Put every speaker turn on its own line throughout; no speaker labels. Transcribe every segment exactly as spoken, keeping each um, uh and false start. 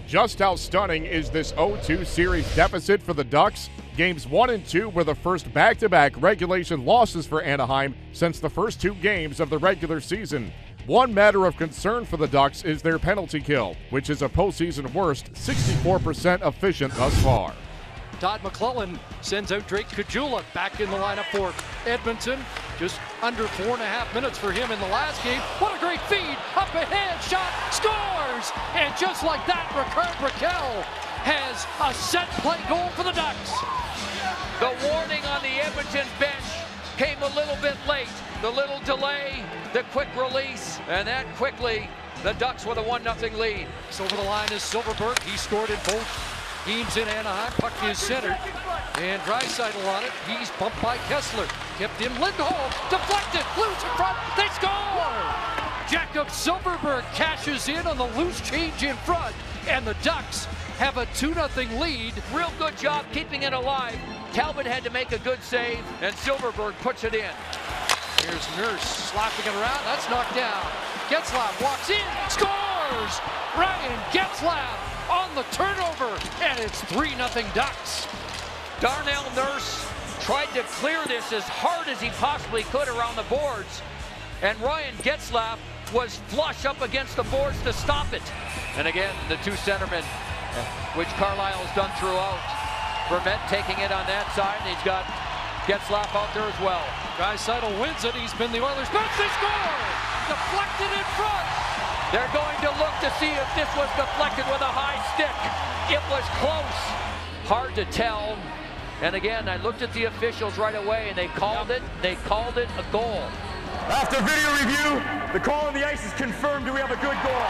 Just how stunning is this oh two series deficit for the Ducks? Games one and two were the first back-to-back regulation losses for Anaheim since the first two games of the regular season. One matter of concern for the Ducks is their penalty kill, which is a postseason worst, sixty-four percent efficient thus far.
Todd McClellan sends out Drake Caggiula back in the lineup for Edmonton. Just under four and a half minutes for him in the last game. What a great feed, up ahead, shot, scores! And just like that, Ricard Raquel has a set play goal for the Ducks.
The warning on the Edmonton bench came a little bit late. The little delay, the quick release, and that quickly, the Ducks with a one nothing lead.
So over the line is Silfverberg. He scored in both games in Anaheim. Puck is centered. And Draisaitl on it. He's bumped by Kesler. Kept in Lindholm. Deflected. Loose in front. They score! Jakob Silfverberg cashes in on the loose change in front. And the Ducks have a two nothing lead.
Real good job keeping it alive. Talbot had to make a good save, and Silfverberg puts it in.
Here's Nurse slapping it around. That's knocked down. Getzlaf walks in. Scores! Ryan Kesler on the turnover, and it's three nothing Ducks.
Darnell Nurse tried to clear this as hard as he possibly could around the boards, and Ryan Getzlaf was flush up against the boards to stop it. And again, the two centermen, which Carlisle has done throughout. Vermette taking it on that side, and he's got Getzlaf out there as well.
Draisaitl wins it. He's been the Oilers' best. They score! Deflected in front.
They're going to look to see if this was deflected with a high stick. It was close. Hard to tell. And again, I looked at the officials right away, and they called it. They called it a goal.
After video review, the call on the ice is confirmed. Do we have a good goal?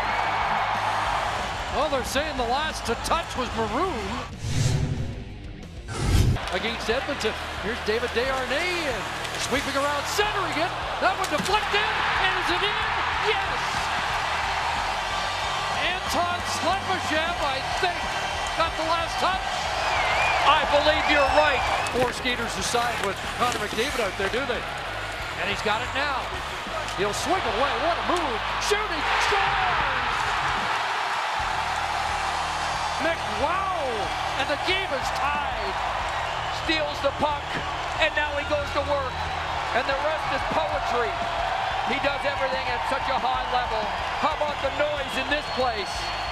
Well, they're saying the last to touch was Maroon against Edmonton. Here's David Desharnais and sweeping around, centering it. That one deflected, and is it in? Yes! Anton Slepyshev, I think, got the last touch.
I believe you're right.
Four skaters aside with Connor McDavid out there, do they? And he's got it now. He'll swing away. What a move. Shooting. Scores! McWow! And the game is tied.
Steals the puck, and now he goes to work. And the rest is poetry. He does everything at such a high level. How about the noise in this place?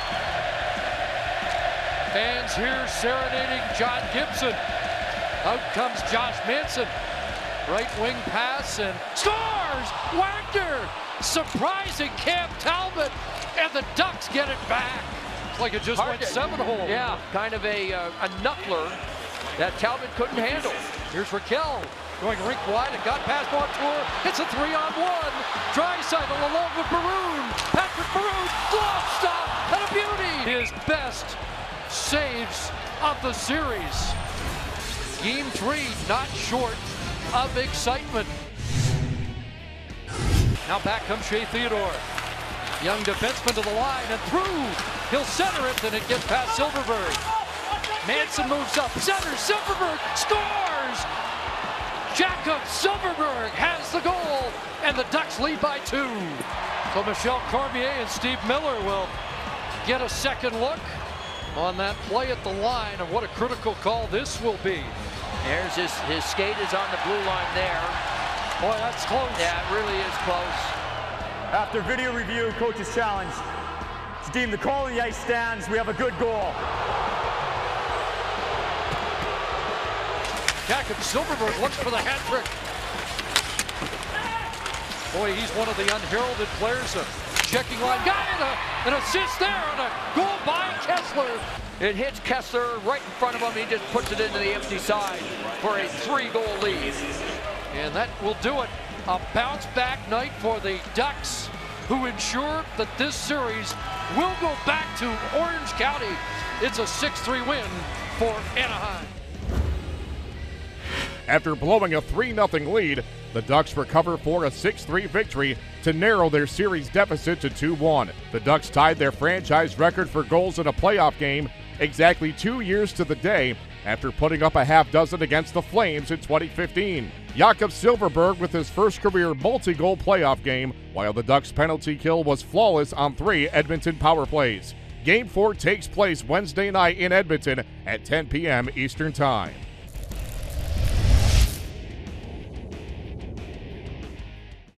Fans here serenading John Gibson. Out comes Josh Manson. Right wing pass and scores! Wagner! Surprising Cam Talbot, and the Ducks get it back. It's like it just
Hard
went
to,
seven hole.
Yeah, kind of a, uh, a knuckler that Talbot couldn't handle.
Here's Raquel going rink wide. It got past Montour. It's a three on one. Draisaitl along with Maroon. Patrick Maroon, glove stop, and a beauty. His best saves of the series. Game three, not short of excitement. Now back comes Shea Theodore. Young defenseman to the line and through. He'll center it, then it gets past Silfverberg. Manson moves up, centers, Silfverberg scores! Jakob Silfverberg has the goal, and the Ducks lead by two. So Michel Cormier and Steve Miller will get a second look on that play at the line, and what a critical call this will be.
There's his, his skate is on the blue line there.
Boy, that's close.
Yeah, it really is close.
After video review, coach's challenge. It's deemed the call on the ice stands. We have a good goal.
Jakob Silfverberg looks for the hat trick. Boy, he's one of the unheralded players. A checking line. Got it! A, an assist there and a goal by Kesler.
It hits Kesler right in front of him. He just puts it into the empty side for a three-goal lead.
And that will do it. A bounce-back night for the Ducks, who ensure that this series will go back to Orange County. It's a six three win for Anaheim.
After blowing a three nothing lead, the Ducks recover for a six three victory to narrow their series deficit to two one. The Ducks tied their franchise record for goals in a playoff game exactly two years to the day after putting up a half dozen against the Flames in twenty fifteen. Jakob Silfverberg with his first career multi-goal playoff game, while the Ducks' penalty kill was flawless on three Edmonton power plays. Game four takes place Wednesday night in Edmonton at ten p m Eastern Time.